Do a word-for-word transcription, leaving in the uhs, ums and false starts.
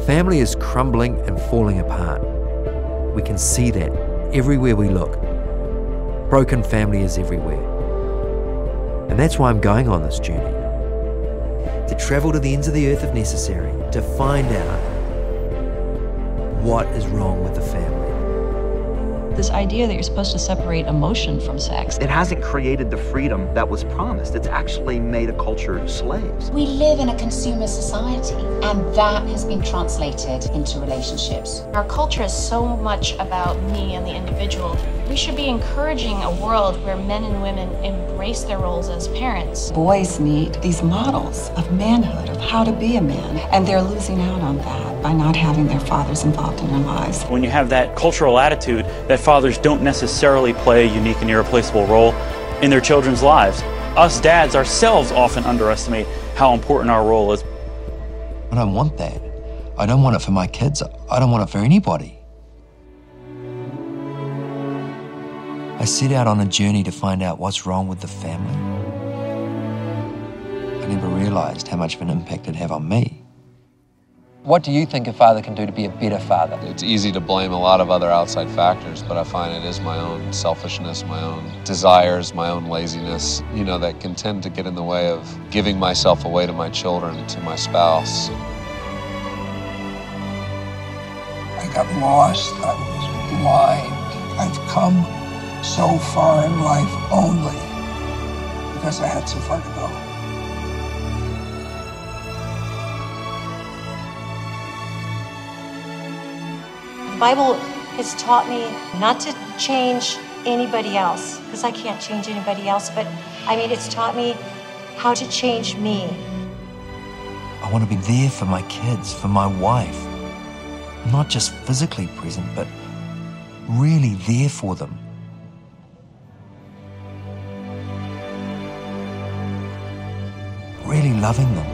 Family is crumbling and falling apart. We can see that everywhere we look. Broken family is everywhere. And that's why I'm going on this journey. To travel to the ends of the earth if necessary, to find out what is wrong with the family. This idea that you're supposed to separate emotion from sex. It hasn't created the freedom that was promised. It's actually made a culture of slaves. We live in a consumer society, and that has been translated into relationships. Our culture is so much about me and the individual. We should be encouraging a world where men and women embrace their roles as parents. Boys need these models of manhood, of how to be a man, and they're losing out on that by not having their fathers involved in their lives. When you have that cultural attitude that fathers don't necessarily play a unique and irreplaceable role in their children's lives, us dads ourselves often underestimate how important our role is. I don't want that. I don't want it for my kids. I don't want it for anybody. I set out on a journey to find out what's wrong with the family. I never realized how much of an impact it'd have on me. What do you think a father can do to be a better father? It's easy to blame a lot of other outside factors, but I find it is my own selfishness, my own desires, my own laziness, you know, that can tend to get in the way of giving myself away to my children, to my spouse. I got lost, I was blind. I've come so far in life only because I had so far to go. The Bible has taught me not to change anybody else, because I can't change anybody else, but I mean, it's taught me how to change me. I want to be there for my kids, for my wife. Not just physically present, but really there for them. Really loving them.